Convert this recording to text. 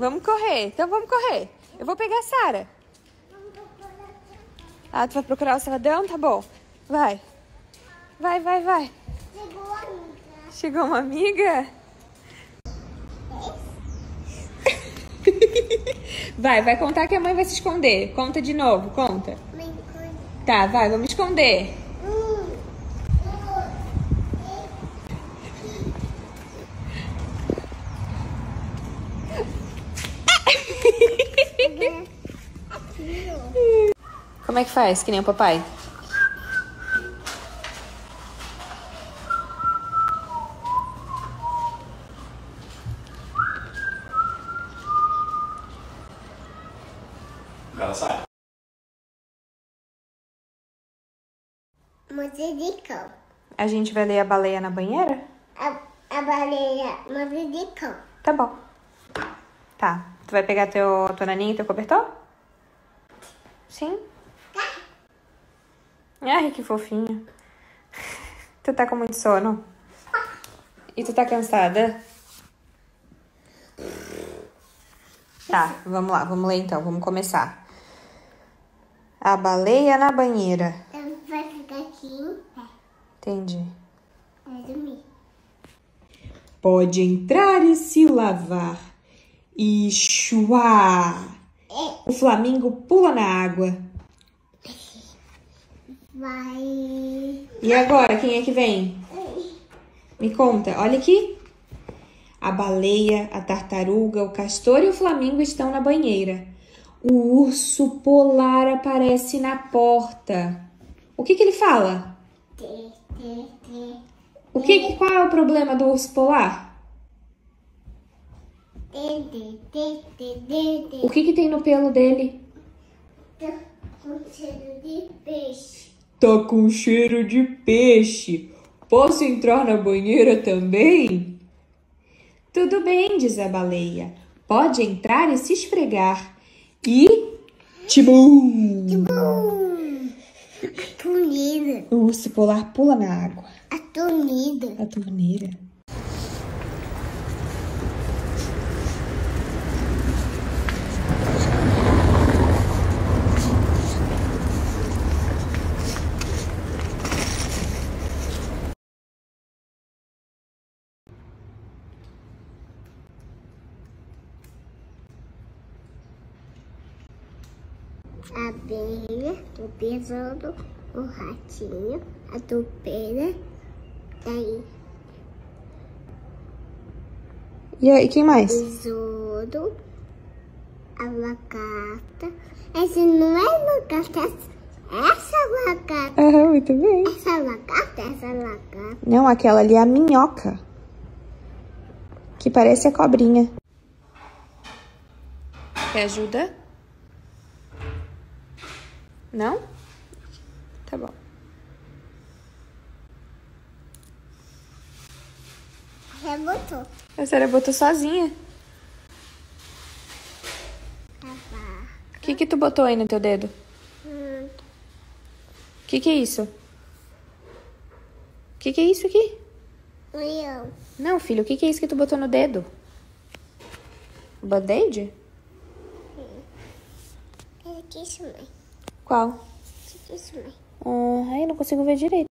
Vamos correr. Então vamos correr. Eu vou pegar a Sara. Ah, tu vai procurar o Saladão? Tá bom. Vai. Vai, vai, vai. Chegou a amiga. Chegou uma amiga? Vai contar que a mãe vai se esconder. Conta de novo, conta. Tá, vai, vamos esconder. Como é que faz? Que nem o papai? Ela sai. Manjericão. A gente vai ler a baleia na banheira? A baleia manjericão. Tá bom. Tá. Tu vai pegar tua naninha e teu cobertor? Sim? Ai, que fofinho. Tu tá com muito sono? E tu tá cansada? Tá, vamos lá, vamos ler então, vamos começar. A baleia na banheira. Ela vai ficar aqui em pé. Entendi. Vai dormir. Pode entrar e se lavar. E chuá! O flamingo pula na água. Vai. E agora, quem é que vem? Me conta, olha aqui. A baleia, a tartaruga, o castor e o flamingo estão na banheira. O urso polar aparece na porta. O que ele fala? Qual é o problema do urso polar? O que tem no pelo dele? Com cheiro de peixe. Tá com cheiro de peixe. Posso entrar na banheira também? Tudo bem, diz a baleia. Pode entrar e se esfregar. E... tibum! A torneira. O urso polar pula na água. A torneira. A torneira. A abelha, o besouro, o ratinho, a topeira, daí. E aí, quem mais? Besouro, a lagarta. Essa não é lagarta, essa lagarta. Muito bem. Essa lagarta. Não, aquela ali é a minhoca. Que parece a cobrinha. Quer ajuda? Não? Tá bom. Você botou. A senhora botou sozinha. O que tu botou aí no teu dedo? O que é isso? O que é isso aqui? Leão. Não, filho, o que é isso que tu botou no dedo? Band-aid? É isso, mãe. Qual? Isso, mãe. Ai, eu não consigo ver direito.